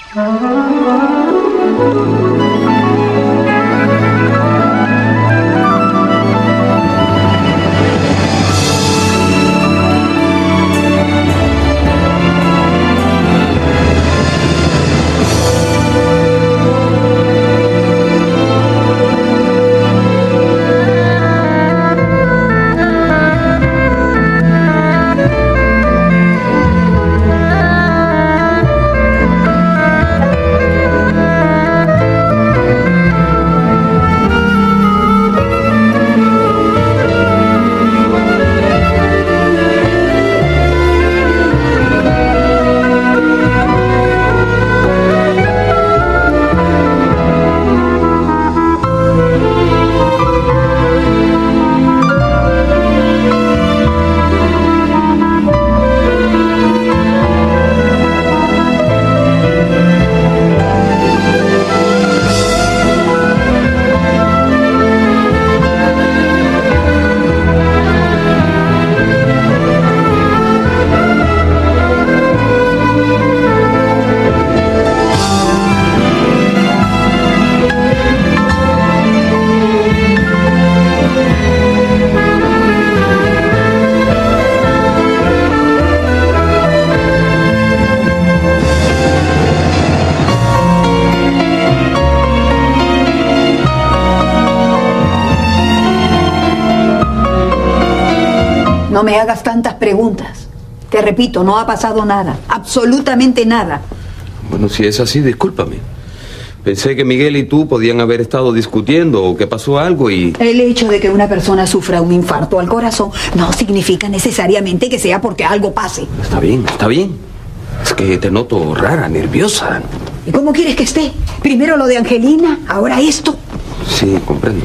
No me hagas tantas preguntas. Te repito, no ha pasado nada. Absolutamente nada. Bueno, si es así, discúlpame. Pensé que Miguel y tú podían haber estado discutiendo o que pasó algo y... El hecho de que una persona sufra un infarto al corazón no significa necesariamente que sea porque algo pase. Está bien, está bien. Es que te noto rara, nerviosa. ¿Y cómo quieres que esté? Primero lo de Angelina, ahora esto. Sí, comprendo.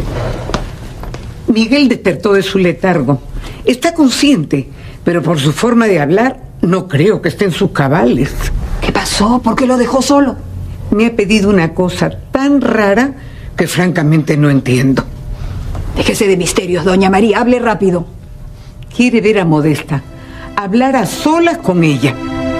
Miguel despertó de su letargo. Está consciente, pero por su forma de hablar no creo que esté en sus cabales. ¿Qué pasó? ¿Por qué lo dejó solo? Me ha pedido una cosa tan rara que francamente no entiendo. Déjese de misterios, doña María, hable rápido. Quiere ver a Modesta, hablar a solas con ella.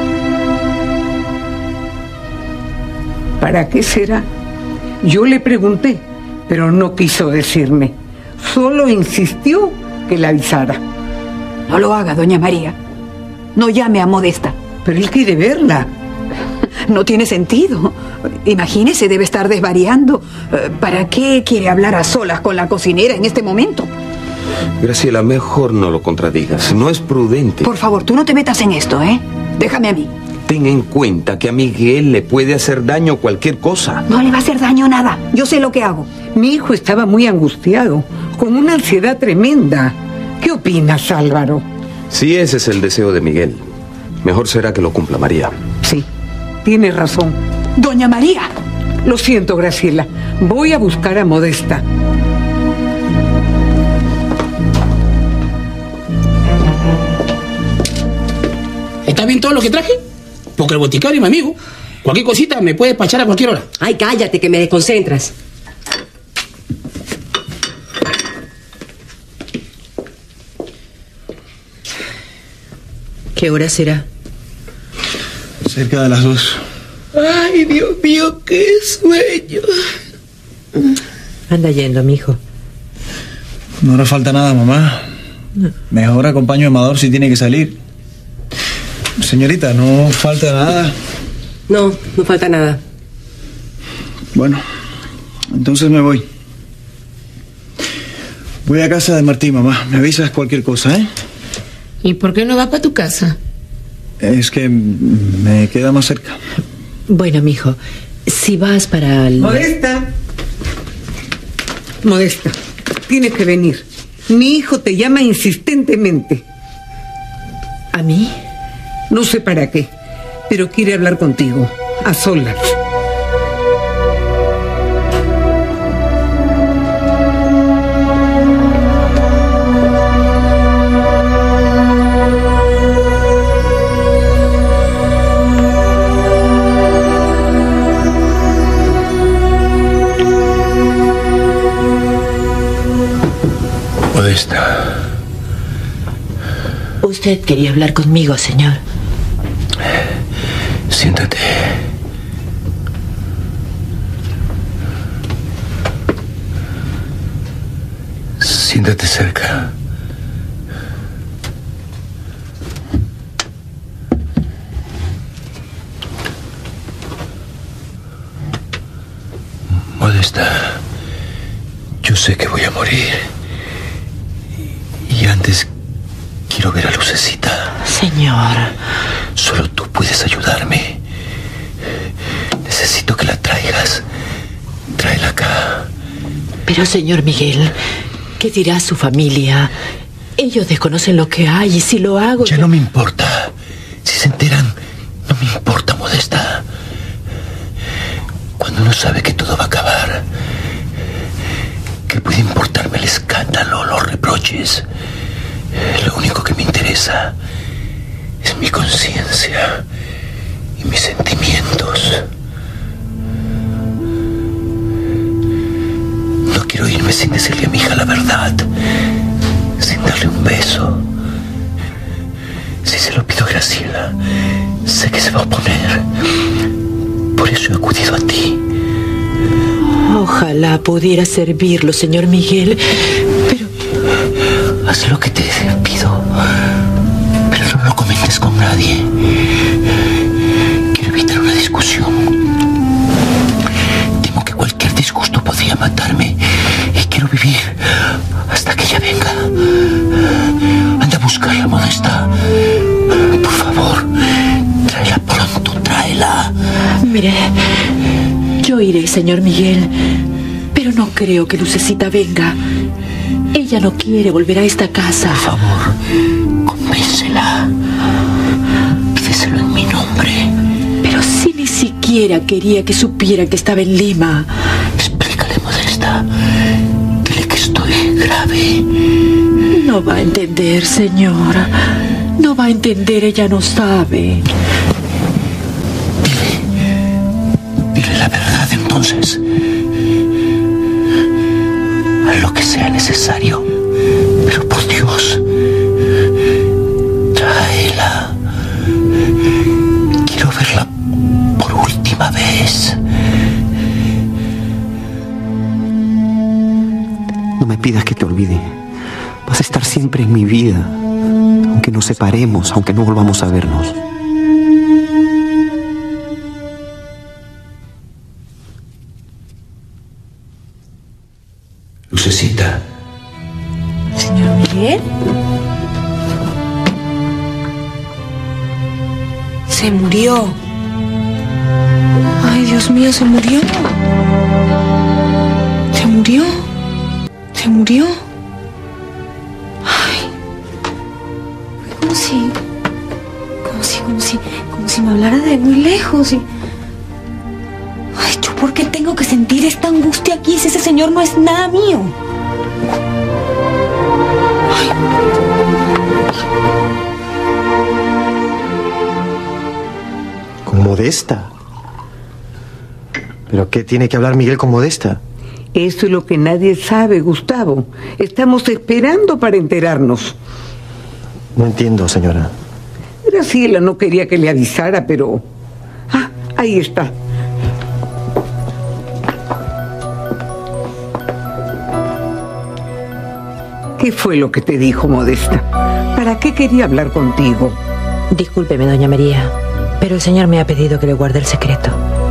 ¿Para qué será? Yo le pregunté, pero no quiso decirme. Solo insistió que la avisara. No lo haga, doña María. No llame a Modesta. Pero él quiere verla. No tiene sentido. Imagínese, debe estar desvariando. ¿Para qué quiere hablar a solas con la cocinera en este momento? Graciela, mejor no lo contradigas. No es prudente. Por favor, tú no te metas en esto, ¿eh? Déjame a mí. Ten en cuenta que a Miguel le puede hacer daño cualquier cosa. No le va a hacer daño nada. Yo sé lo que hago. Mi hijo estaba muy angustiado, con una ansiedad tremenda. ¿Qué opinas, Álvaro? Si ese es el deseo de Miguel, mejor será que lo cumpla María. Sí, tienes razón. Doña María. Lo siento, Graciela. Voy a buscar a Modesta. ¿Está bien todo lo que traje? Porque el boticario es mi amigo. Cualquier cosita me puede despachar a cualquier hora. Ay, cállate, que me desconcentras. ¿Qué hora será? Cerca de las 2. Ay, Dios mío, qué sueño. Anda yendo, mijo. No le falta nada, mamá. No. Mejor acompaño a Amador si tiene que salir. Señorita, ¿no falta nada? No, no falta nada. Bueno, entonces me voy. Voy a casa de Martín, mamá. Me avisas cualquier cosa, ¿eh? ¿Y por qué no vas para tu casa? Es que me queda más cerca. Bueno, mijo, si vas para el... Modesta. Modesta, tienes que venir. Mi hijo te llama insistentemente. ¿A mí? No sé para qué, pero quiere hablar contigo, a solas. Modesta. Usted quería hablar conmigo, señor. Siéntate. Siéntate cerca. Modesta, yo sé que voy a morir. Y antes quiero ver a Lucecita. Señor. Solo tú puedes ayudarme. Necesito que la traigas. Tráela acá. Pero, señor Miguel, ¿qué dirá su familia? Ellos desconocen lo que hay y si lo hago... Ya no me importa. Si se enteran, no me importa, Modesta. Cuando uno sabe que todo va a acabar, ¿qué puede importarme el escándalo o los reproches? Lo único que me interesa es mi conciencia y mis sentimientos. No quiero irme sin decirle a mi hija la verdad, sin darle un beso. Si se lo pido a Graciela, sé que se va a oponer. Por eso he acudido a ti. Ojalá pudiera servirlo, señor Miguel, pero... Haz lo que te pido, pero no lo comentes con nadie. Quiero evitar una discusión. Temo que cualquier disgusto podría matarme y quiero vivir hasta que ella venga. Anda a buscarla, Modesta. Por favor, tráela pronto, tráela. Mire, yo iré, señor Miguel, pero no creo que Lucecita venga. Ella no quiere volver a esta casa. Por favor, convéncela. Pídeselo en mi nombre. Pero si ni siquiera quería que supiera que estaba en Lima. Explícale, Modesta. Dile que estoy grave. No va a entender, señora. No va a entender, ella no sabe. Dile la verdad, entonces. Haz lo que sea necesario. Pero por Dios, tráela. Quiero verla por última vez. No me pidas que te olvide. Vas a estar siempre en mi vida. Aunque nos separemos, aunque no volvamos a vernos. Lucecita. ¿Señor Miguel? Se murió. Ay, Dios mío, se murió. Se murió. Se murió. Ay. Como si me hablara de muy lejos. Ay, ¿yo por qué tengo que sentir esta angustia aquí si ese señor no es nada mío? Ay. ¿Con Modesta? ¿Pero qué tiene que hablar Miguel con Modesta? Eso es lo que nadie sabe, Gustavo. Estamos esperando para enterarnos. No entiendo, señora. Graciela no quería que le avisara, pero... Ah, ahí está. ¿Qué fue lo que te dijo, Modesta? ¿Para qué quería hablar contigo? Discúlpeme, doña María, pero el señor me ha pedido que le guarde el secreto.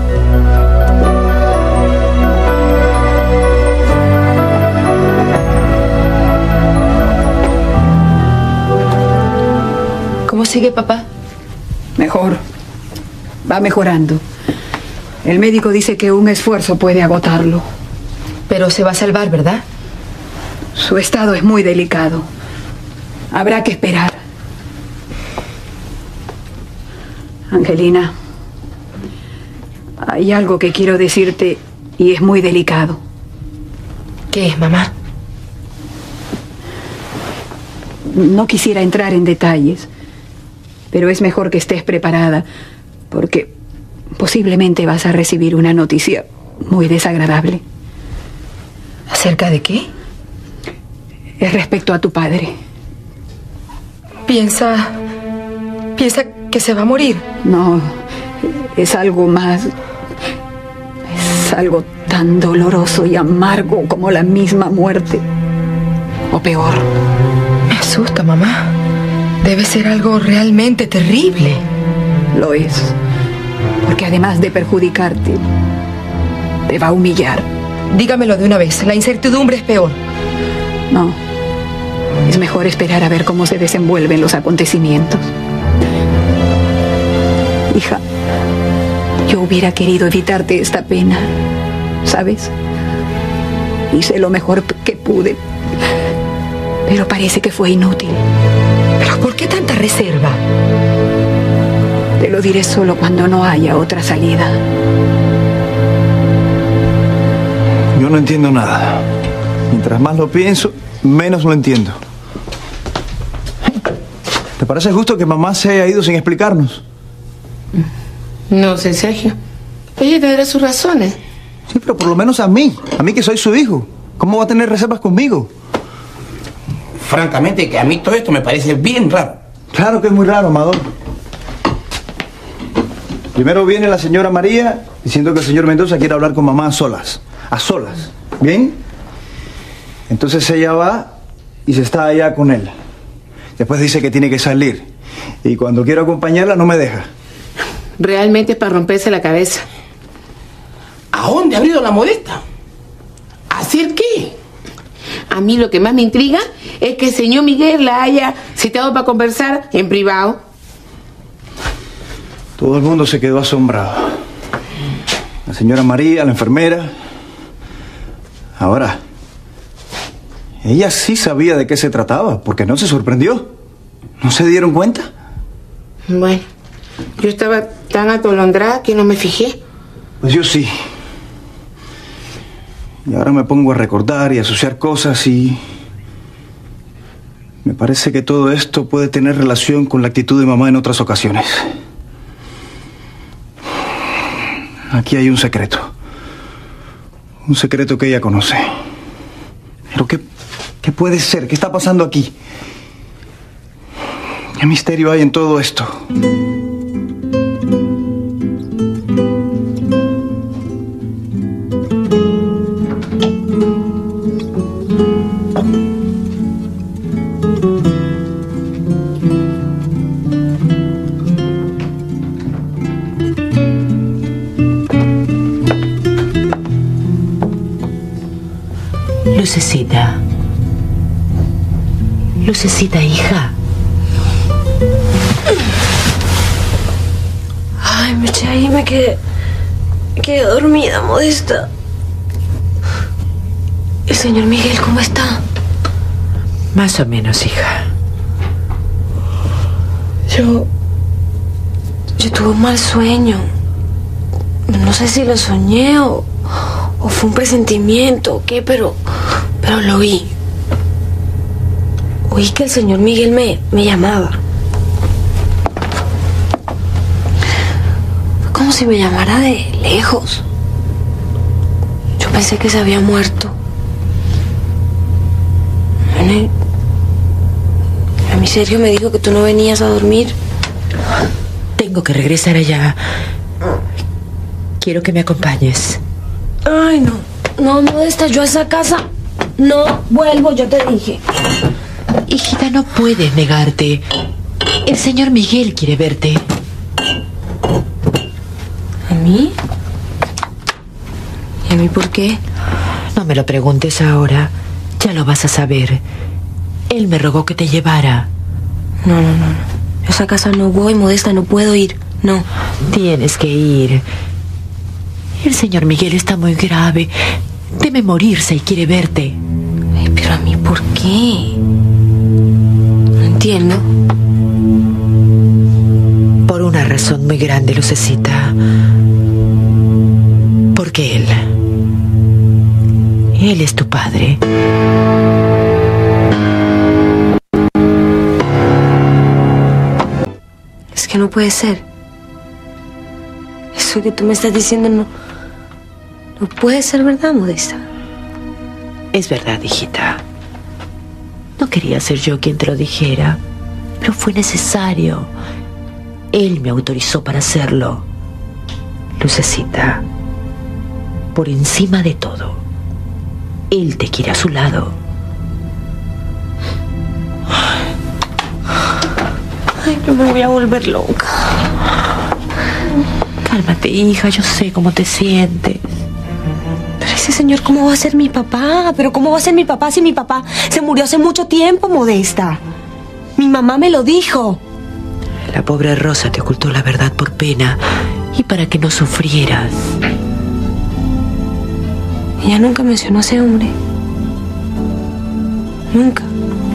¿Cómo sigue, papá? Mejor. Va mejorando. El médico dice que un esfuerzo puede agotarlo. Pero se va a salvar, ¿verdad? Su estado es muy delicado. Habrá que esperar. Angelina, hay algo que quiero decirte y es muy delicado. ¿Qué es, mamá? No quisiera entrar en detalles, pero es mejor que estés preparada, porque posiblemente vas a recibir una noticia muy desagradable. ¿Acerca de qué? Es respecto a tu padre. ¿Piensa que se va a morir? No, es algo más. Es algo tan doloroso y amargo como la misma muerte. o peor. Me asusta, mamá. Debe ser algo realmente terrible. Lo es. Porque además de perjudicarte, te va a humillar. Dígamelo de una vez. La incertidumbre es peor. No. Es mejor esperar a ver cómo se desenvuelven los acontecimientos. Hija, yo hubiera querido evitarte esta pena, ¿sabes? Hice lo mejor que pude, pero parece que fue inútil. ¿Pero por qué tanta reserva? Te lo diré solo cuando no haya otra salida. Yo no entiendo nada. Mientras más lo pienso, menos lo entiendo. ¿Te parece justo que mamá se haya ido sin explicarnos? No sé, Sergio. Ella tendrá sus razones. Sí, pero por lo menos a mí que soy su hijo. ¿Cómo va a tener reservas conmigo? Francamente, que a mí todo esto me parece bien raro. Claro que es muy raro, Amador. Primero viene la señora María diciendo que el señor Mendoza quiere hablar con mamá a solas. A solas. ¿Bien? Entonces ella va y se está allá con él. Después dice que tiene que salir. Y cuando quiero acompañarla no me deja. Realmente es para romperse la cabeza. ¿A dónde ha ido la Modesta? ¿Hacer qué? A mí lo que más me intriga es que el señor Miguel la haya citado para conversar en privado. Todo el mundo se quedó asombrado. La señora María, la enfermera. Ahora, ella sí sabía de qué se trataba, porque no se sorprendió. ¿No se dieron cuenta? Bueno, yo estaba tan atolondrada que no me fijé. Pues yo sí. Y ahora me pongo a recordar y a asociar cosas y... me parece que todo esto puede tener relación con la actitud de mamá en otras ocasiones. Aquí hay un secreto. Un secreto que ella conoce. ¿Pero qué puede ser? ¿Qué está pasando aquí? ¿Qué misterio hay en todo esto? Lucecita. Lucecita, hija. Ay, me eché ahí y me quedé dormida, Modesta. ¿El señor Miguel cómo está? Más o menos, hija. Yo tuve un mal sueño. No sé si lo soñé o fue un presentimiento o qué, pero lo oí. Oí que el señor Miguel me llamaba. Fue como si me llamara de lejos. Yo pensé que se había muerto. A mí Sergio me dijo que tú no venías a dormir. Tengo que regresar allá. Quiero que me acompañes. Ay, no. No, Modesta, yo a esa casa no vuelvo, yo te dije. Hijita, no puedes negarte. El señor Miguel quiere verte. ¿A mí? ¿Y a mí por qué? No me lo preguntes ahora. Ya lo vas a saber. Él me rogó que te llevara. No. A esa casa no voy, Modesta, no puedo ir. No. Tienes que ir. El señor Miguel está muy grave. Teme morirse y quiere verte. Ay, pero a mí, ¿por qué? No entiendo. Por una razón muy grande, Lucecita. Porque él es tu padre. Es que no puede ser. Eso que tú me estás diciendo no puede ser verdad, Modesta. Es verdad, hijita. No quería ser yo quien te lo dijera, pero fue necesario. Él me autorizó para hacerlo. Lucecita, por encima de todo, él te quiere a su lado. Ay, yo me voy a volver loca. Cálmate, hija, yo sé cómo te sientes. Pero ese señor, ¿cómo va a ser mi papá? ¿Pero cómo va a ser mi papá si mi papá se murió hace mucho tiempo, Modesta? Mi mamá me lo dijo. La pobre Rosa te ocultó la verdad por pena y para que no sufrieras. Ella nunca mencionó a ese hombre. Nunca.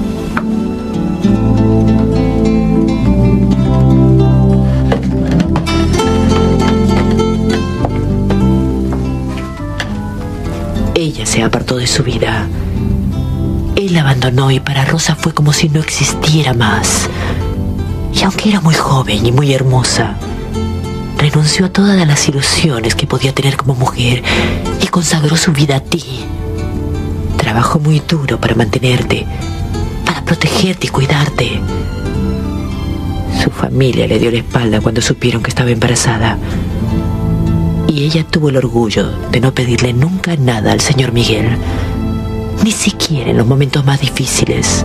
Ella se apartó de su vida. Él la abandonó y para Rosa fue como si no existiera más. Y aunque era muy joven y muy hermosa, renunció a todas las ilusiones que podía tener como mujer y consagró su vida a ti. Trabajó muy duro para mantenerte, para protegerte y cuidarte. Su familia le dio la espalda cuando supieron que estaba embarazada. Y ella tuvo el orgullo de no pedirle nunca nada al señor Miguel, ni siquiera en los momentos más difíciles.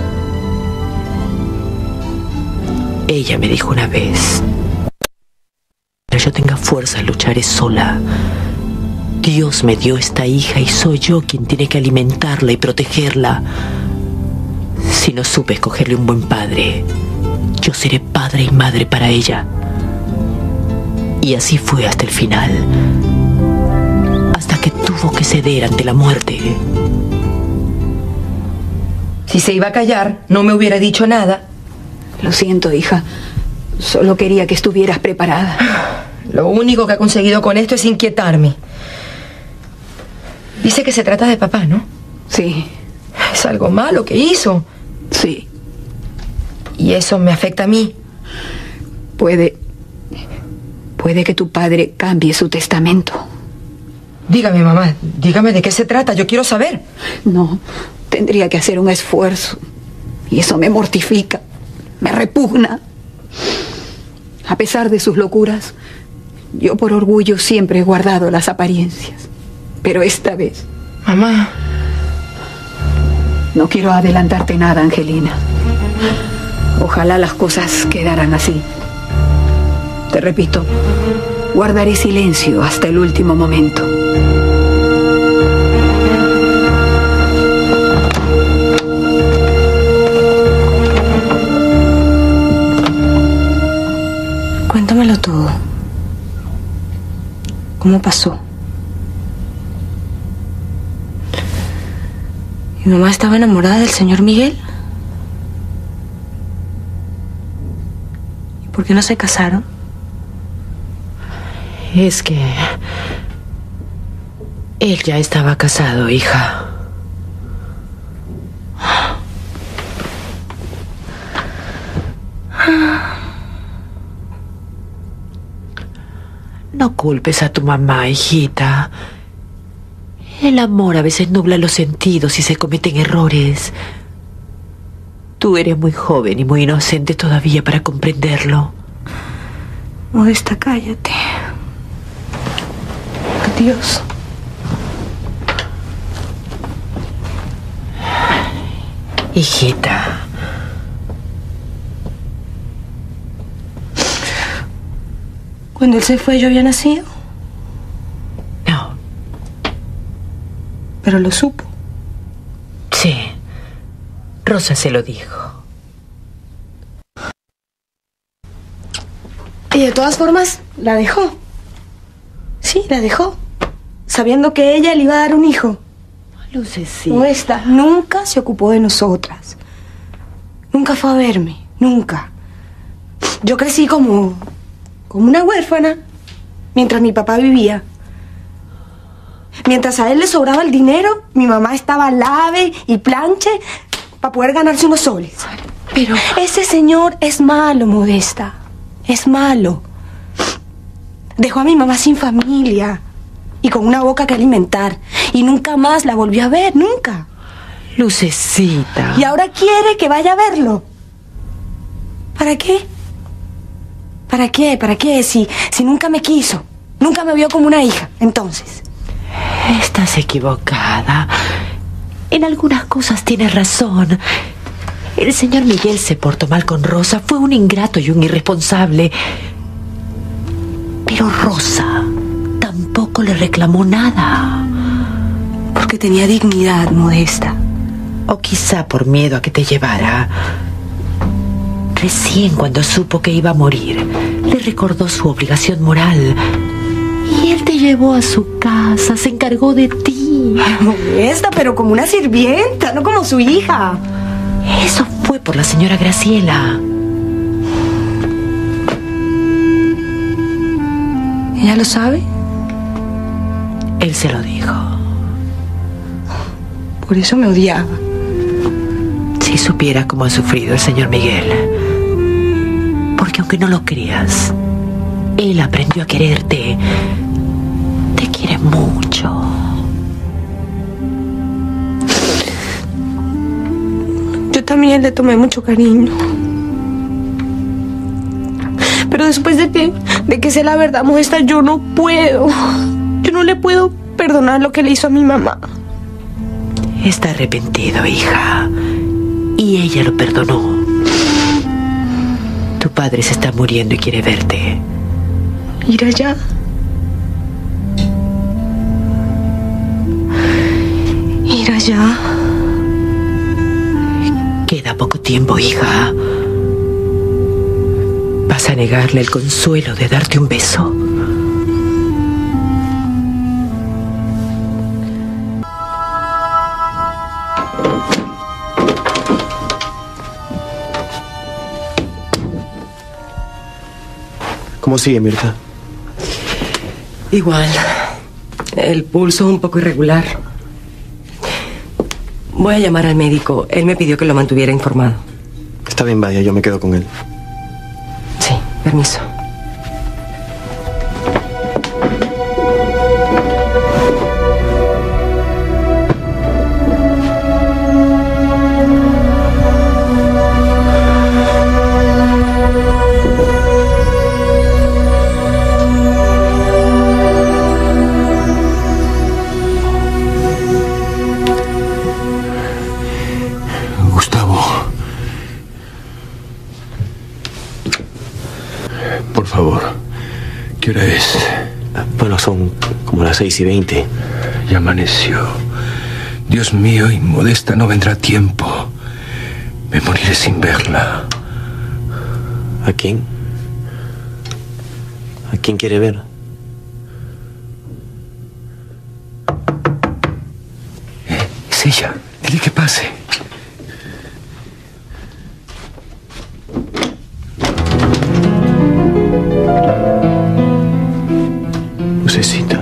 Ella me dijo una vez: cuando yo tenga fuerza, lucharé sola. Dios me dio esta hija y soy yo quien tiene que alimentarla y protegerla. Si no supe escogerle un buen padre, yo seré padre y madre para ella. Y así fue hasta el final, hasta que tuvo que ceder ante la muerte. Si se iba a callar, no me hubiera dicho nada. Lo siento, hija. Solo quería que estuvieras preparada. Lo único que ha conseguido con esto es inquietarme. Dice que se trata de papá, ¿no? Sí. ¿Es algo malo que hizo? Sí. ¿Y eso me afecta a mí? Puede que tu padre cambie su testamento. Dígame, mamá, dígame de qué se trata, yo quiero saber. No, tendría que hacer un esfuerzo. Y eso me mortifica, me repugna. A pesar de sus locuras, yo por orgullo siempre he guardado las apariencias. Pero esta vez... Mamá... No quiero adelantarte nada, Angelina. Ojalá las cosas quedaran así. Te repito, guardaré silencio hasta el último momento. Cuéntamelo todo. ¿Cómo pasó? ¿Mi mamá estaba enamorada del señor Miguel? ¿Y por qué no se casaron? Es que... él ya estaba casado, hija. No culpes a tu mamá, hijita. El amor a veces nubla los sentidos y se cometen errores. Tú eres muy joven y muy inocente todavía para comprenderlo. Modesta, cállate. Adiós. Hijita. ¿Cuando él se fue yo había nacido? No. Pero lo supo. Sí. Rosa se lo dijo. Y de todas formas, la dejó. Sí, la dejó. Sabiendo que ella le iba a dar un hijo. Lucecita. Modesta nunca se ocupó de nosotras. Nunca fue a verme. Nunca. Yo crecí como una huérfana mientras mi papá vivía. Mientras a él le sobraba el dinero, mi mamá estaba lave y planche para poder ganarse unos soles. Pero... ese señor es malo, Modesta. Es malo. Dejó a mi mamá sin familia y con una boca que alimentar. Y nunca más la volvió a ver, nunca. Lucecita. Y ahora quiere que vaya a verlo. ¿Para qué? ¿Para qué? ¿Para qué? Si nunca me quiso. Nunca me vio como una hija, entonces. Estás equivocada. En algunas cosas tienes razón. El señor Miguel se portó mal con Rosa, fue un ingrato y un irresponsable. Pero Rosa tampoco le reclamó nada. Porque tenía dignidad, Modesta. O quizá por miedo a que te llevara. Recién cuando supo que iba a morir, le recordó su obligación moral. Y él te llevó a su casa, se encargó de ti. Modesta, pero como una sirvienta, no como su hija. Eso fue por la señora Graciela. ¿Ella lo sabe? Él se lo dijo. Por eso me odiaba. Si supiera cómo ha sufrido el señor Miguel. Porque aunque no lo creas, él aprendió a quererte. Te quiere mucho. Yo también le tomé mucho cariño. Pero después de que sé la verdad, Modesta, yo no puedo. Yo no le puedo perdonar lo que le hizo a mi mamá. Está arrepentido, hija. Y ella lo perdonó. Tu padre se está muriendo y quiere verte. Ir allá. Ir allá. Queda poco tiempo, hija. ¿Vas a negarle el consuelo de darte un beso? ¿Cómo sigue, Mirta? Igual. El pulso un poco irregular. Voy a llamar al médico. Él me pidió que lo mantuviera informado. Está bien, vaya, yo me quedo con él. Sí, permiso. Por favor, ¿qué hora es? Bueno, son como las 6:20. Ya amaneció. Dios mío, y Modesta no vendrá a tiempo. Me moriré sin verla. ¿A quién? ¿A quién quiere ver? Es ella. Dile que pase. Lucecita.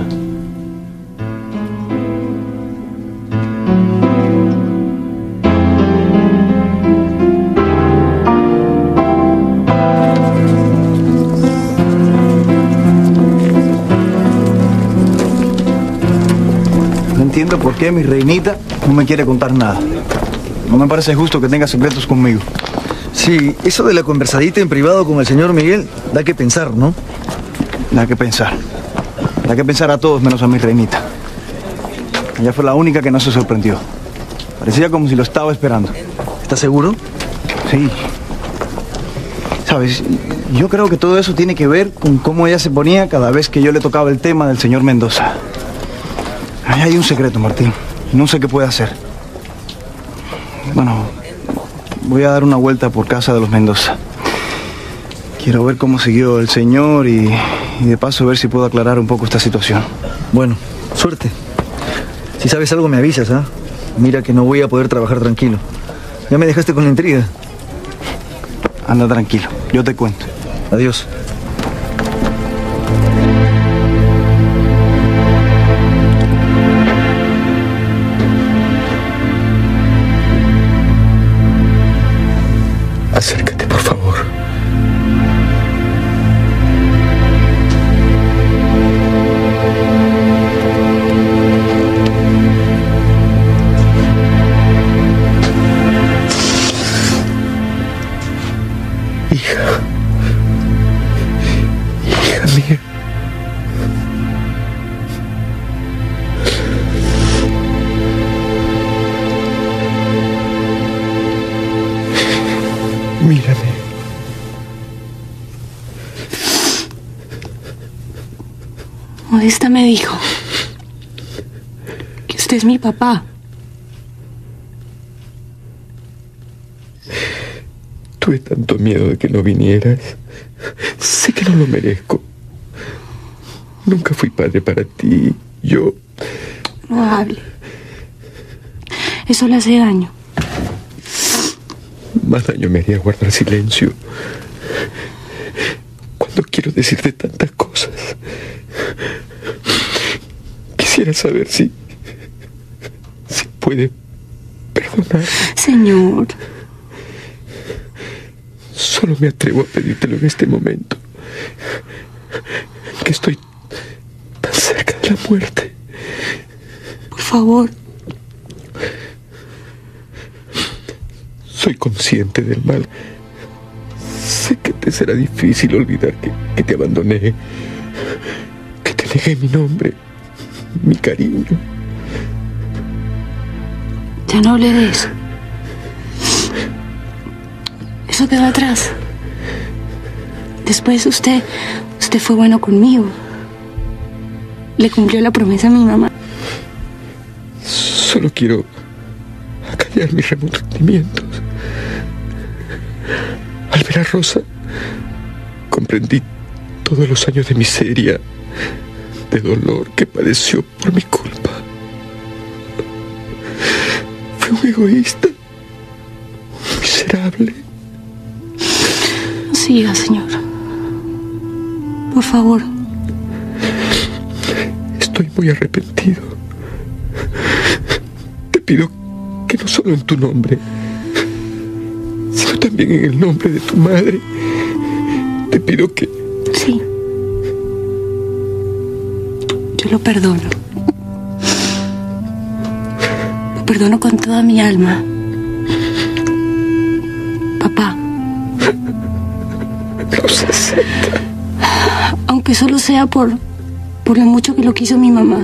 No entiendo por qué mi reinita no me quiere contar nada. No me parece justo que tenga secretos conmigo. Sí, eso de la conversadita en privado con el señor Miguel da que pensar, ¿no? Da que pensar. Da que pensar a todos menos a mi reinita. Ella fue la única que no se sorprendió. Parecía como si lo estaba esperando. ¿Estás seguro? Sí. Sabes, yo creo que todo eso tiene que ver con cómo ella se ponía cada vez que yo le tocaba el tema del señor Mendoza. Ahí hay un secreto, Martín. Y no sé qué puede hacer. Bueno, voy a dar una vuelta por casa de los Mendoza. Quiero ver cómo siguió el señor y de paso ver si puedo aclarar un poco esta situación. Bueno, suerte. Si sabes algo me avisas, ¿ah? Mira que no voy a poder trabajar tranquilo. Ya me dejaste con la intriga. Anda tranquilo, yo te cuento. Adiós. Acércate, por favor. Hija mía. Modesta me dijo que usted es mi papá. Tuve tanto miedo de que no vinieras. Sé que no lo merezco. Nunca fui padre para ti. Yo... No hable. Eso le hace daño. Más daño me haría guardar silencio. Cuando quiero decirte tantas cosas. Quisiera saber si puede perdonar. Señor. Solo me atrevo a pedírtelo en este momento. Que estoy tan cerca de la muerte. Por favor. Soy consciente del mal. Sé que te será difícil olvidar que te abandoné. Que te negué mi nombre, mi cariño. Ya no hable de eso. Eso quedó atrás. Después usted fue bueno conmigo. Le cumplió la promesa a mi mamá. Solo quiero acallar mis remordimientos. Al ver a Rosa, comprendí todos los años de miseria, de dolor que padeció por mi culpa. Fui un egoísta, un miserable. No siga, señor. Por favor. Estoy muy arrepentido. Te pido que no solo en tu nombre, sino también en el nombre de tu madre, te pido que... Sí. Yo lo perdono. Lo perdono con toda mi alma. Papá. Los 60. Aunque solo sea por lo mucho que lo quiso mi mamá.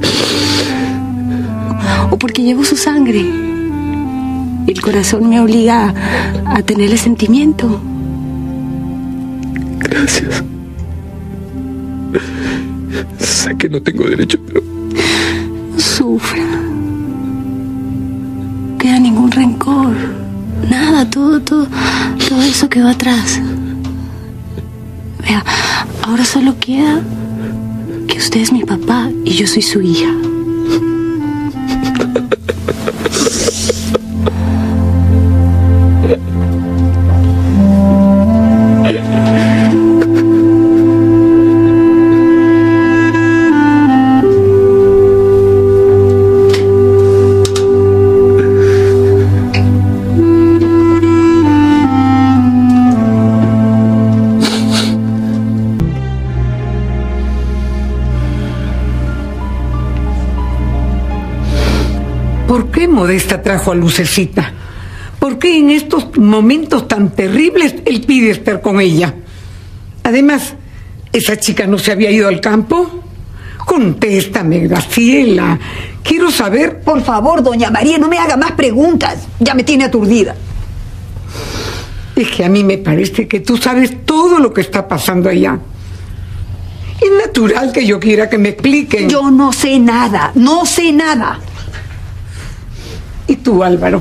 O porque llevo su sangre. El corazón me obliga a tenerle sentimiento. Gracias. Sé que no tengo derecho, pero... No sufra. No queda ningún rencor. Nada, todo eso quedó atrás. Vea, ahora solo queda que usted es mi papá y yo soy su hija. ¿Por qué Modesta trajo a Lucecita? ¿Por qué en estos momentos tan terribles él pide estar con ella? Además, ¿esa chica no se había ido al campo? Contéstame, Graciela. Quiero saber... Por favor, doña María, no me haga más preguntas. Ya me tiene aturdida. Es que a mí me parece que tú sabes todo lo que está pasando allá. Es natural que yo quiera que me expliquen. Yo no sé nada, no sé nada. ¿Y tú, Álvaro?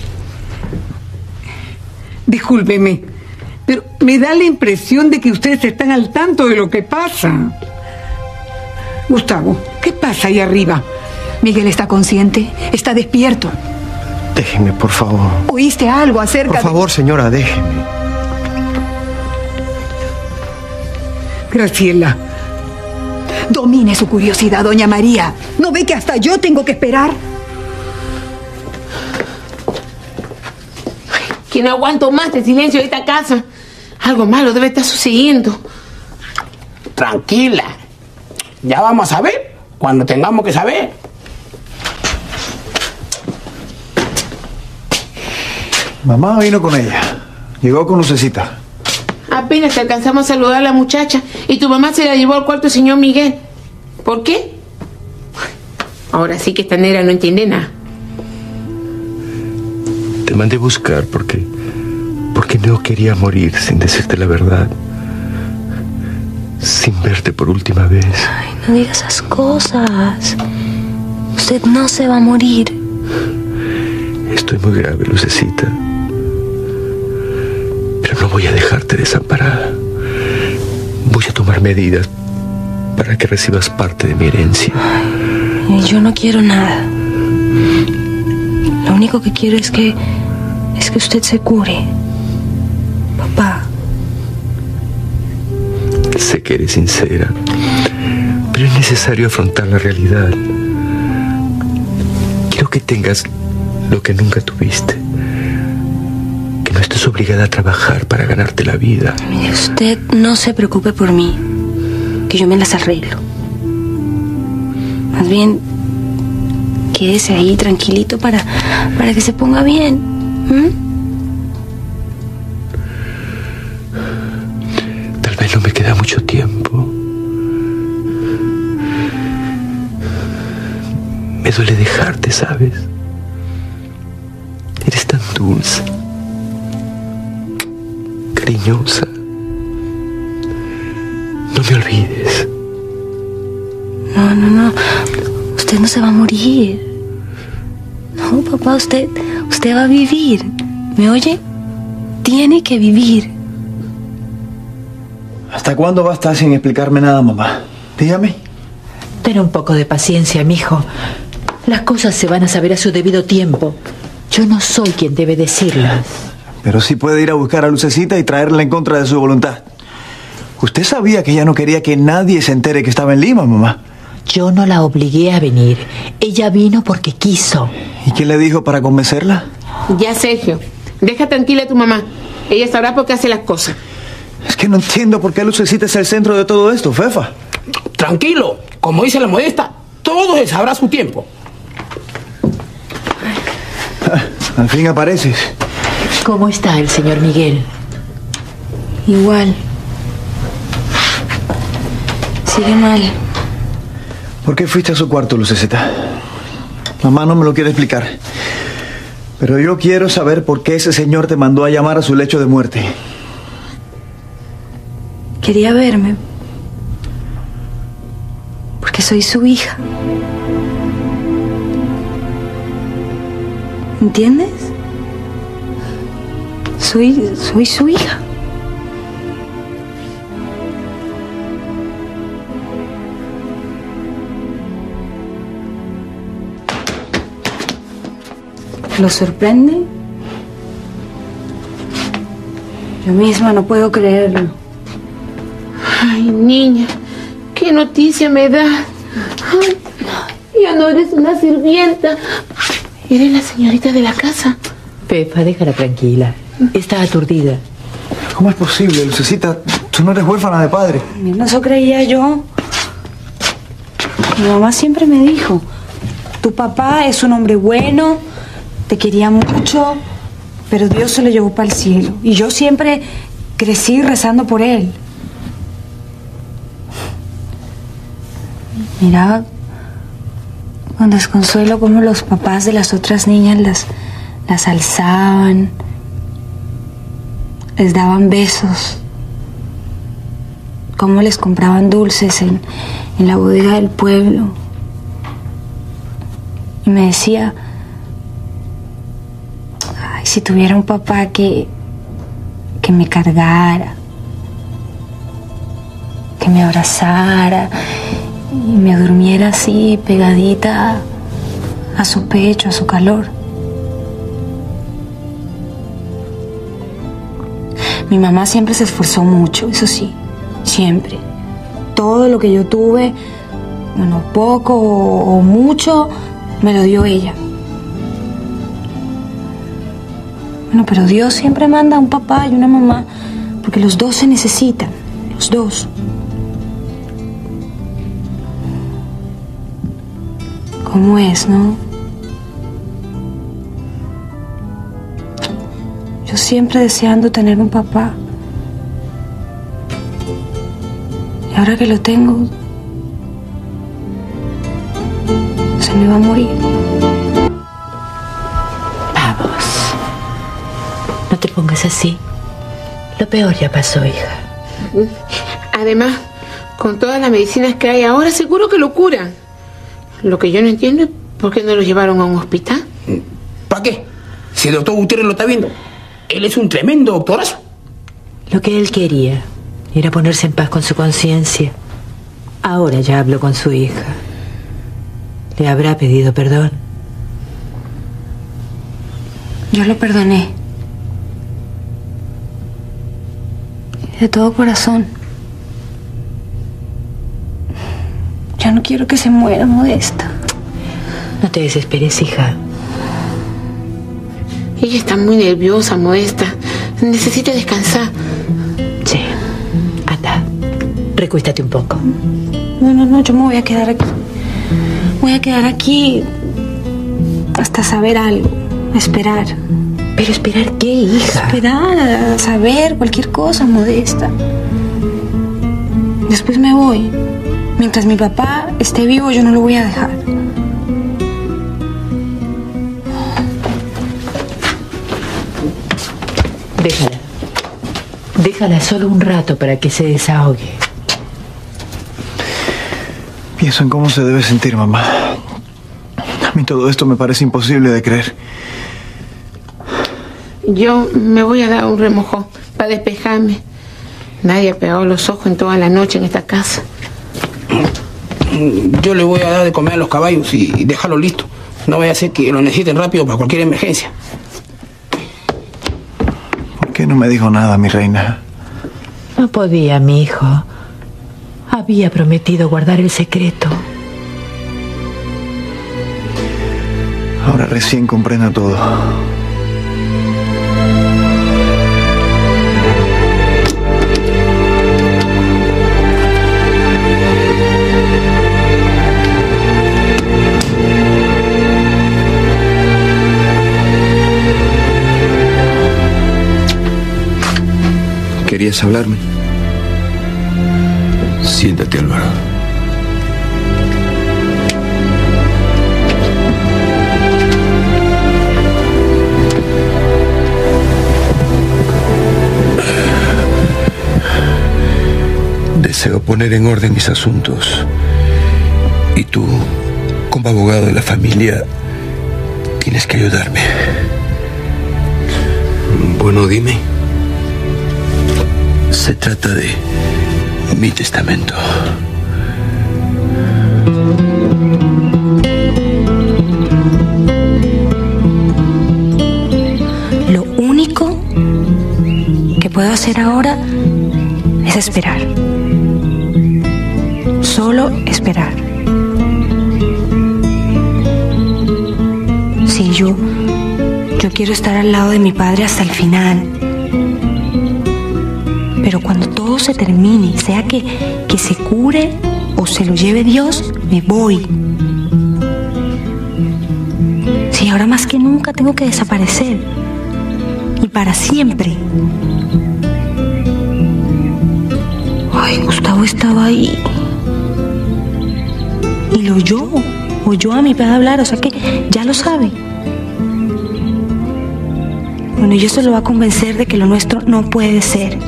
Discúlpeme, pero me da la impresión de que ustedes están al tanto de lo que pasa. Gustavo, ¿qué pasa ahí arriba? Miguel está consciente, está despierto. Déjeme, por favor. ¿Oíste algo acerca Por favor, señora, déjeme. Graciela. Domine su curiosidad, doña María. ¿No ve que hasta yo tengo que esperar? Que no aguanto más de silencio de esta casa. Algo malo debe estar sucediendo. Tranquila. Ya vamos a ver cuando tengamos que saber. Mamá vino con ella. Llegó con Lucecita. Apenas te alcanzamos a saludar a la muchacha y tu mamá se la llevó al cuarto del señor Miguel. ¿Por qué? Ahora sí que esta negra no entiende nada. Te mandé buscar porque no quería morir sin decirte la verdad. Sin verte por última vez. Ay, No diga esas cosas. Usted no se va a morir. Estoy muy grave, Lucecita. Pero no voy a dejarte desamparada. Voy a tomar medidas para que recibas parte de mi herencia. Yo no quiero nada. Lo único que quiero es que usted se cure. Papá. Sé que eres sincera, pero es necesario afrontar la realidad. Quiero que tengas lo que nunca tuviste. Que no estés obligada a trabajar para ganarte la vida. Mire, usted no se preocupe por mí, que yo me las arreglo. Más bien, quédese ahí tranquilito para que se ponga bien. Tal vez no me queda mucho tiempo. Me duele dejarte, ¿sabes? Eres tan dulce, cariñosa. No me olvides. No. Usted no se va a morir. No, papá, usted va a vivir. ¿Me oye? Tiene que vivir. ¿Hasta cuándo va a estar sin explicarme nada, mamá? Dígame. Ten un poco de paciencia, mijo. Las cosas se van a saber a su debido tiempo. Yo no soy quien debe decirlas. Pero sí puede ir a buscar a Lucecita y traerla en contra de su voluntad. Usted sabía que ella no quería que nadie se entere que estaba en Lima, mamá. Yo no la obligué a venir. Ella vino porque quiso. ¿Y qué le dijo para convencerla? Ya, Sergio. Deja tranquila a tu mamá. Ella sabrá por qué hace las cosas. Es que no entiendo por qué Lucecita es el centro de todo esto, Fefa. Tranquilo. Como dice la Modesta, todo se sabrá a su tiempo. Al fin apareces. ¿Cómo está el señor Miguel? Igual. Sigue mal. ¿Por qué fuiste a su cuarto, Lucecita? Mamá no me lo quiere explicar. Pero yo quiero saber por qué ese señor te mandó a llamar a su lecho de muerte. Quería verme. Porque soy su hija. ¿Entiendes? Soy su hija. ¿Lo sorprende? Yo misma no puedo creerlo. Ay, niña, qué noticia me das. Ay, ya no eres una sirvienta. Eres la señorita de la casa. Fefa, déjala tranquila. Está aturdida. ¿Cómo es posible, Lucecita? Tú no eres huérfana de padre. Eso creía yo. Mi mamá siempre me dijo, tu papá es un hombre bueno, te quería mucho, pero Dios se lo llevó para el cielo. Y yo siempre crecí rezando por él. Miraba con desconsuelo cómo los papás de las otras niñas las alzaban, les daban besos, cómo les compraban dulces en la bodega del pueblo. Y me decía, ay, si tuviera un papá que me cargara, que me abrazara y me durmiera así pegadita a su pecho, a su calor. Mi mamá siempre se esforzó mucho, eso sí, siempre. Todo lo que yo tuve, bueno, poco o mucho, me lo dio ella. Bueno, pero Dios siempre manda a un papá y una mamá, porque los dos se necesitan, los dos. ¿Cómo es, no? Yo siempre deseando tener un papá. Y ahora que lo tengo, se me va a morir. Vamos. No te pongas así. Lo peor ya pasó, hija. Además, Con todas las medicinas que hay ahora, seguro que lo curan. Lo que yo no entiendo es por qué no lo llevaron a un hospital. ¿Para qué? Si el doctor Gutiérrez lo está viendo. Él es un tremendo doctorazo. Lo que él quería era ponerse en paz con su conciencia. Ahora ya habló con su hija. ¿Le habrá pedido perdón? Yo lo perdoné. De todo corazón. Ya no quiero que se muera, Modesta. No te desesperes, hija. Ella está muy nerviosa, Modesta. Necesita descansar. Sí. Anda. Recuéstate un poco. No, yo me voy a quedar aquí. Voy a quedar aquí hasta saber algo. Esperar. ¿Pero esperar qué, hija? Esperar a saber cualquier cosa, Modesta. Después me voy. Mientras mi papá esté vivo, yo no lo voy a dejar. Déjala. Déjala solo un rato para que se desahogue. Pienso en cómo se debe sentir, mamá. A mí todo esto me parece imposible de creer. Yo me voy a dar un remojón para despejarme. Nadie ha pegado los ojos en toda la noche en esta casa. Yo le voy a dar de comer a los caballos y dejarlo listo. No vaya a ser que lo necesiten rápido para cualquier emergencia. ¿Por qué no me dijo nada, mi reina? No podía, mi hijo. Había prometido guardar el secreto. Ahora recién comprendo todo. ¿Querías hablarme? Siéntate, Álvaro. Deseo poner en orden mis asuntos. Y tú, como abogado de la familia, tienes que ayudarme. Bueno, dime. Se trata de mi testamento. Lo único que puedo hacer ahora es esperar. Solo esperar. Sí, yo quiero estar al lado de mi padre hasta el final. Pero cuando todo se termine, sea que se cure o se lo lleve Dios, me voy. Sí, ahora más que nunca tengo que desaparecer. Y para siempre. Ay, Gustavo estaba ahí. Y lo oyó a mi padre hablar, o sea que ya lo sabe. Bueno, y eso lo va a convencer de que lo nuestro no puede ser.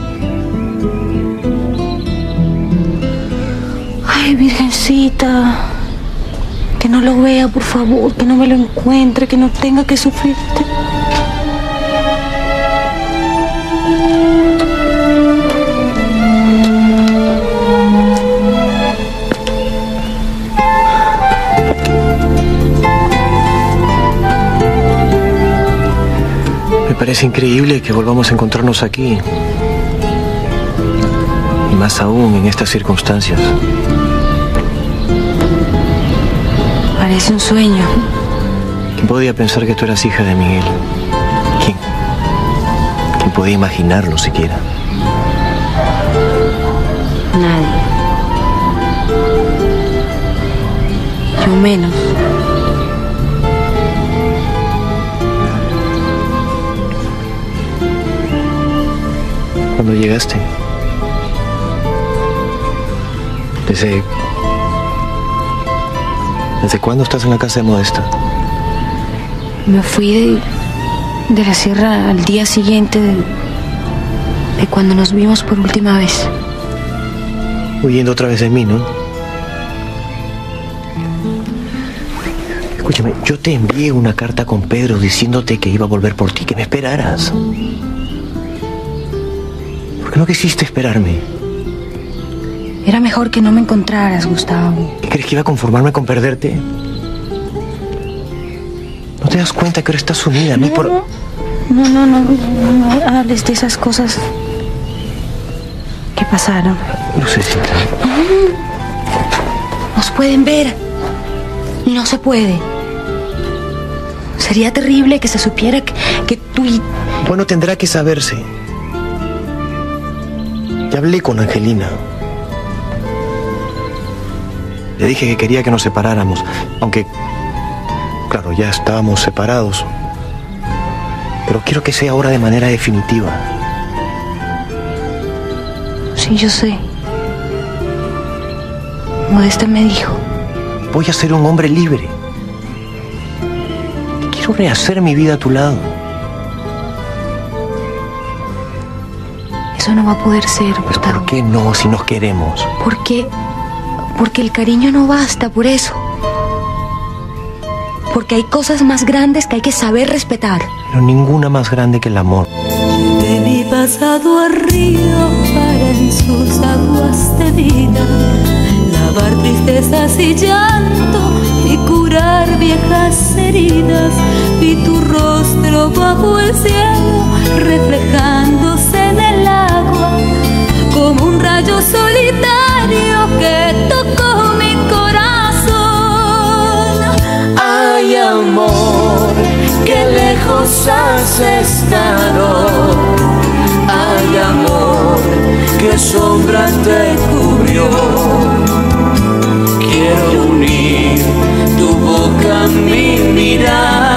Ay, Virgencita, que no lo vea, por favor, que no me lo encuentre, que no tenga que sufrirte. Me parece increíble que volvamos a encontrarnos aquí. Y más aún en estas circunstancias. Parece un sueño. ¿Quién podía pensar que tú eras hija de Miguel? ¿Quién podía imaginarlo siquiera? Nadie. Yo menos. Cuando llegaste, ¿Desde cuándo estás en la casa de Modesta? Me fui de la sierra al día siguiente de cuando nos vimos por última vez. huyendo otra vez de mí, ¿no? Escúchame, yo te envié una carta con Pedro diciéndote que iba a volver por ti, que me esperaras. ¿Por qué no quisiste esperarme? Era mejor que no me encontraras, Gustavo. ¿Qué crees que iba a conformarme con perderte? ¿No te das cuenta que ahora estás unida a mí por...? No hables de esas cosas que pasaron. Lucecita. Nos pueden ver y no se puede. Sería terrible que se supiera que tú y... Bueno, tendrá que saberse. Ya hablé con Angelina. Le dije que quería que nos separáramos, aunque, claro, ya estábamos separados. Pero quiero que sea ahora de manera definitiva. Sí, yo sé. Modesta me dijo. Voy a ser un hombre libre. Quiero rehacer mi vida a tu lado. Eso no va a poder ser, Gustavo. ¿Por qué no, si nos queremos? Porque el cariño no basta, por eso. Porque hay cosas más grandes que hay que saber respetar. Pero ninguna más grande que el amor. De mi pasado al río para en sus aguas de vida lavar tristezas y llanto y curar viejas heridas. Vi tu rostro bajo el cielo reflejándose en el agua como un rayo solitario que tocó mi corazón. Ay, amor, qué lejos has estado. Ay, amor, qué sombra te cubrió. Quiero unir tu boca a mi mirada